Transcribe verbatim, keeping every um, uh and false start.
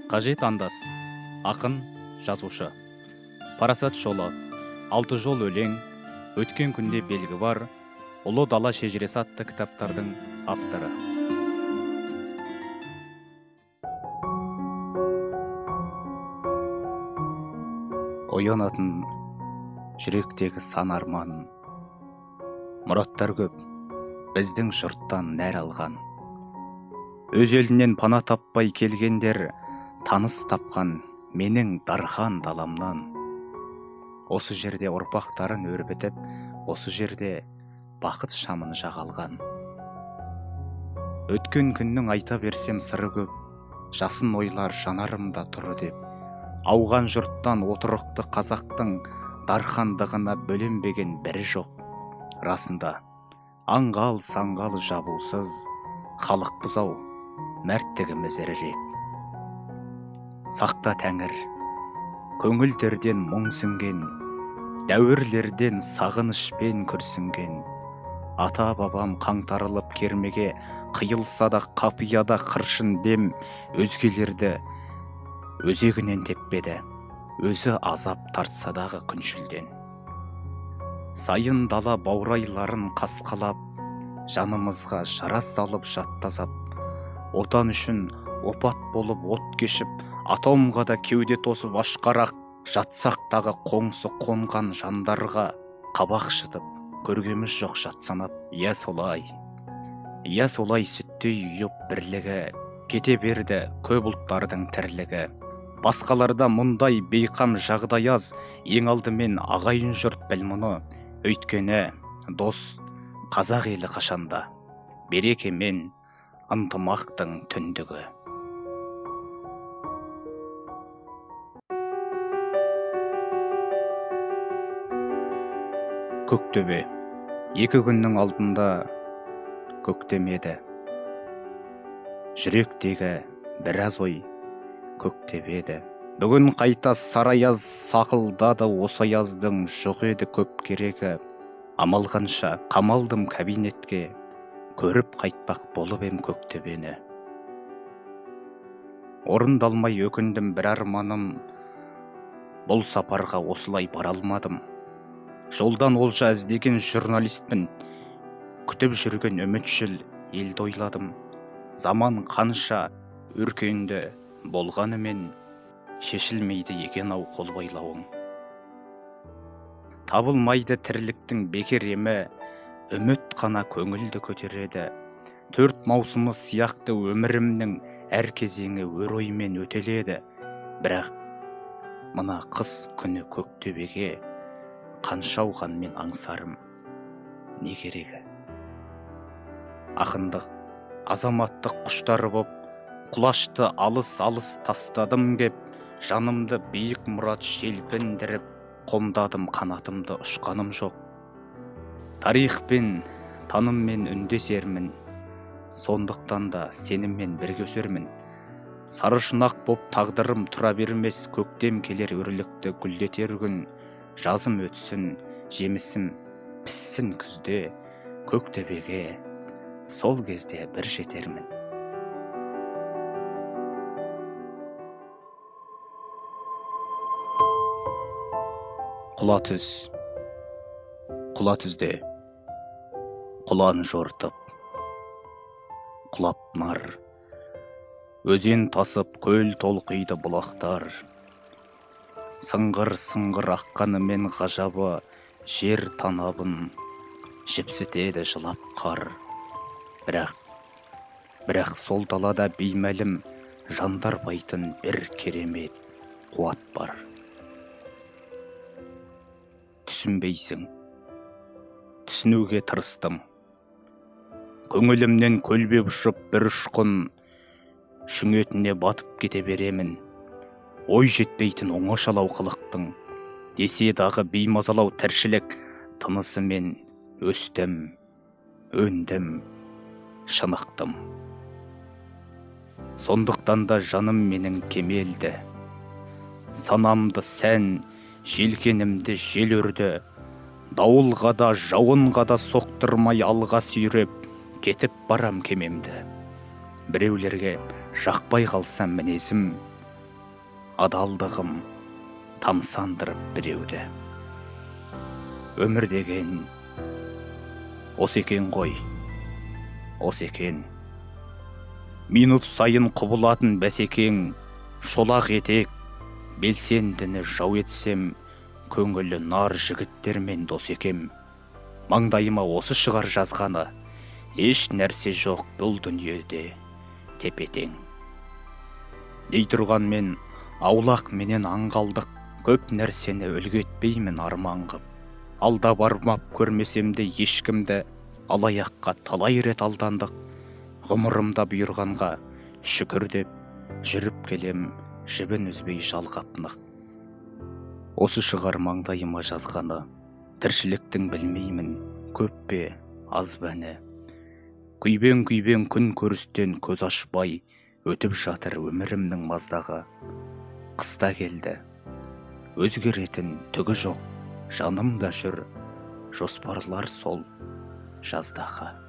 Қажет андас, ақын, жазушы. Парасат жолы, алты жол өлең, өткен күнде белгі бар, ұлы дала шежіресі атты кітаптардың авторы. Оянатын жүректегі сан арман, мұраттар көп, біздің жұрттан нәр алған. Өз елінен пана таппай келгендер, таныс тапқан менің дархан даламнан. Осы жерде ұрпақтарын өрбітіп, осы жерде бақыт шамын жағалған. Өткен күннің айта берсем сыры көп, жасын ойлар жанарымда тұры деп. Ауған жұрттан отырықты қазақтың дархандығына бөленбеген бірі жоқ. Расында, аңғал саңғал жабусыз, халық бұзау, мәрттігіміз ірірек. Сақта тәңір, көңілдерден мұң сүнген, дәуірлерден сағынышпен күрсінген. Ата бабам қаңтарылып кермеге, қиылса да қапияда қыршын дем, өзгелерді өзегінен теппеді, өзі азап тартсадағы күншілден. Сайын дала баурайларын қасқалап, жанымызға жара салып жаттазап, отан үшін опат болып от кешіп, атомға да кеуде тосып ашқарақ, жатсақтағы қоңсы қонған жандарға қабақ шытып, көргеміз жоқ жатсанап. Иә солай, иә солай сүттей үйіп бірлігі, кете берді көп ұлттардың тірлігі. Басқаларда мұндай бейқам жағдай аз, ең алдымен ағайын жұрт біл мұны, өйткені дос қазақ елі қашанда, береке мен ынтымақтың түндігі. Көктөбе, екі күннің алдында көктемеді. Жүректегі біраз ой көктебеді. Бүгін қайта сараяз сақылдады, осы аяздың жоқ еді көп керегі. Амалғанша қамалдым кабинетке, көріп қайтпақ болып ем көктөбені. Орындалмай өкіндім бір арманым, бұл сапарға осылай бара алмадым. Жолдан олжа іздеген журналистпін, күтіп жүрген үмітшіл елді ойладым. Заман қанша өркенді болғанымен, шешілмейді екен ау қол байлауым. Табылмайды тірліктің бекер емі, үміт қана көңілді көтереді. Төрт маусымы сияқты өмірімнің әр кезеңі өр оймен өтеледі. Бірақ мына қыс күні көктөбеге қанша ауғанмен аңсарым не керегі? Ақындық, азаматтық құштары боп, құлашты алыс-алыс тастадым кеп, жанымды биік мұрат желпіндіріп, қомдадым қанатымды ұшқаным жоқ. Тарихпен, таныммен үндесермін, сондықтан да сеніммен бірге өсермін. Сарышұнақ боп тағдырым тұра бермес, көктем келер өрлікті гүлдетер күн. Жазым өтсін, жемісім піссін күзде, көктөбеге сол кезде бір жетермін. Құла түз, құла түзде, құлан жортып, құлап нар, өзен тасып көл толқиды бұлақтар. Сыңғыр-сыңғыр аққанымен ғажабы, жер танабын жіпсітеді жылап қар. Бірақ, бірақ сол далада беймәлім жандар байтын бір керемет қуат бар. Түсінбейсің, түсінуге тырыстым. Көңілімнен көлбеп ұшып бір ұшқын, шүңетіне батып кете беремін. Ой жетпейтін оңашалау қылықтың, десе дағы беймазалау тіршілік, тынысымен өстім, өндім, шынықтым. Сондықтан да жаным менің кемелді, санамды сән, желкенімді жел үрді, дауылға да жауынға да соқтырмай алға сүйреп, кетіп барам кемемді. Біреулерге жақпай қалсам мінезім, адалдығым тамсандырып біреуді. Өмір деген осы екен ғой, осы екен. Минут сайын құбылатын бәсекең, шолақ етек, белсендіні жау етсем, көңілі нар жігіттермен дос екем. Маңдайыма осы шығар жазғаны, еш нәрсе жоқ бұл дүниеде тепетең. Дей тұрғанмен аулақ менен аңғалдық, көп нәрсені үлгі етпеймін арман қып. Алда бармап көрмесемде ешкімді, алаяққа талай рет алдандық. Ғұмырымда бұйырғанға шүкір деп жүріп келем, жібін үзбей жалғап нық. Осы шығар маңдайыма жазғаны, тіршіліктің білмеймін, көп пе, аз бәні. Күйбең-күйбең күн көрістен көз ашпай, өтіп жатыр өмірімнің маздағы. Қыста келді, өзгеретін түгі жоқ, жанымда жүр, жоспарлар сол жаздағы.